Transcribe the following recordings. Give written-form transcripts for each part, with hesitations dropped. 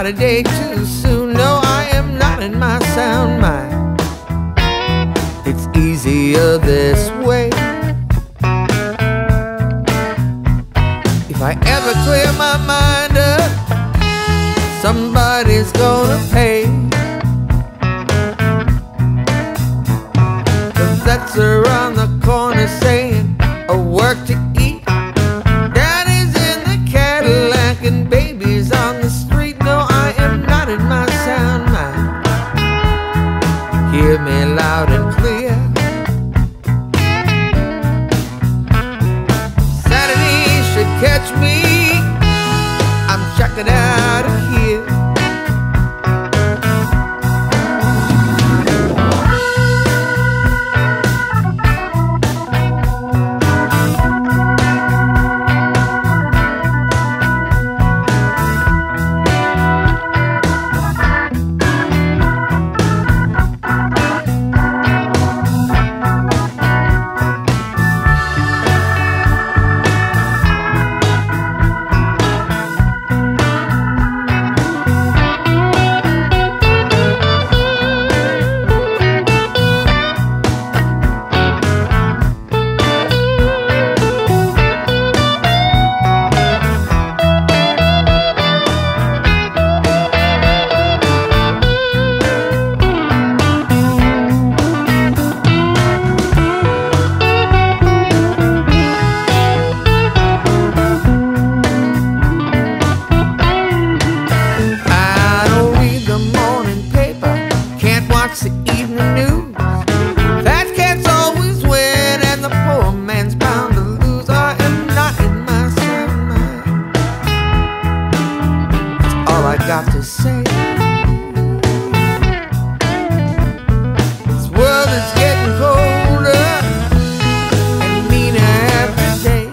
not a day too soon. No, I am not in my sound mind. It's easier this way. If I ever clear my mind up, somebody's gonna pay. 'Cause that's around the corner saying, a work to eat. Daddy's in the Cadillac and baby's on the street. No, I am not in my sound mind. Hear me loud and clear. Saturday should catch me. I'm checking out of here. The evening news. Fat cats always win and the poor man's bound to lose. I am not in my sound mind. That's all I got to say. This world is getting colder and meaner every day.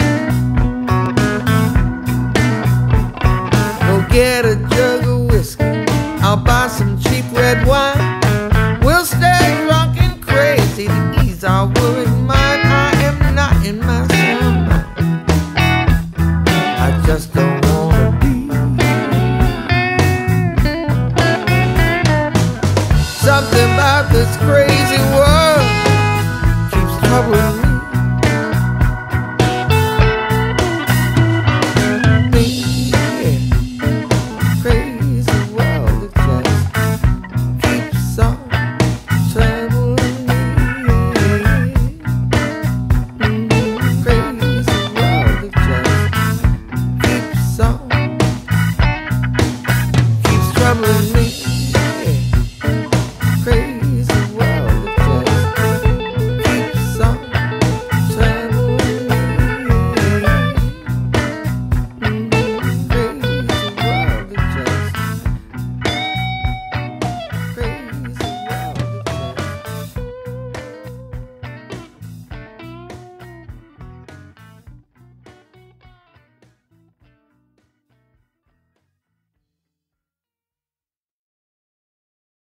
Go get a jug of whiskey, I'll buy some cheap red wine. We'll stay drunk and crazy to ease our worried mind. I am not in my sound mind. I just don't wanna be. Something about this crazy world keeps troubling me.